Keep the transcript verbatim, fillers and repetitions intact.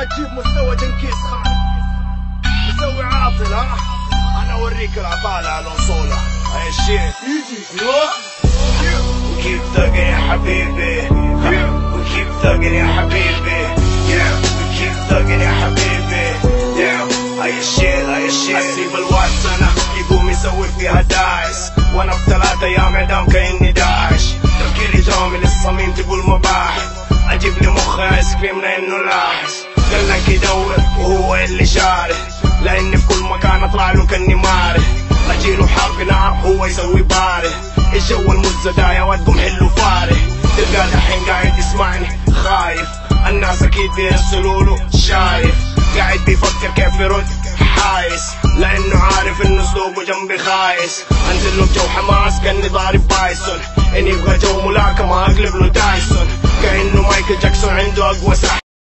ما تجيب مستوى جنكيز خان مسوي عاطل. ها انا اوريك العطالة على اصولها. هاي الشيء يجي We keep thugging يا حبيبي. We keep thugging يا حبيبي. Yeah we keep thugging يا حبيبي. Yeah هاي الشيء هاي الشيء اسيب الواتس انا يقوم يسوي فيها داعس وانا بثلاث ايام اعدام كاني داعش. تفكيري جامي للصميم تقول مباحث اجيب لي مخ ايس كريم لانه لاحس. قالك يدور وهو اللي شارح لاني في كل مكان اطلع له كاني مارح. اجيله حرب نار هو يسوي بارح. الجو المزة دايا ودكم حلو فارح. تلقى دحين قاعد يسمعني خايف الناس اكيد بيرسلوله شايف. قاعد بيفكر كيف يرد حايس لانه عارف انه اسلوبه جنبي خايس. انزل له بجو حماس كاني ضارب بايسون. ان يبغى جو ملاكمة اقلب له دايسون كانه مايكل جاكسون عنده اقوى سحر.